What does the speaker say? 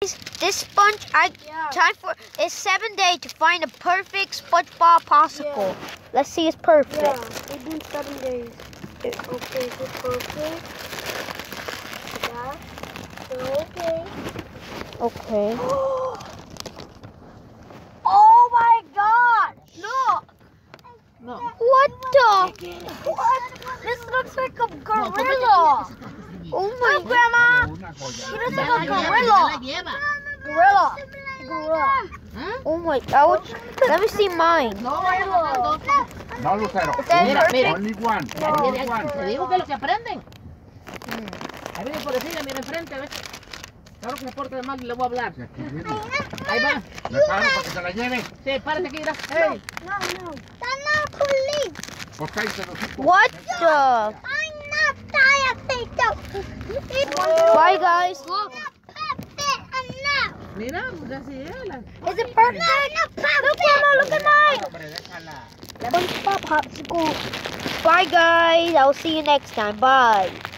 This sponge, time for it's 7 days to find a perfect SpongeBob popsicle. Yeah. Let's see it's perfect. Yeah, it's been 7 days. Okay, it's perfect. Yeah. So, okay. Okay. Oh my God! Look! No. What the? What? This looks like a gorilla. Oh my Grandma! She looks like a gorilla. Gorilla. Oh my God. Let me see mine. No, Lucero. Mira. Only one. Te digo que lo que aprenden. Ahí viene por decirle, mira enfrente, ¿ves? Claro que se porta de mal y le voy a hablar. Ahí va. ¿Me paro para que se la lleve? Sí, párate aquí, mira. Hey. No. That's not police. Pues cállate los hijos. What the? I'm not tired, Bye, guys. Look. Mira, pues así es. Is it perfect? No, look, Grandma, look at mine. Hombre, déjala. SpongeBob popsicle. Bye, guys. I'll see you next time. Bye.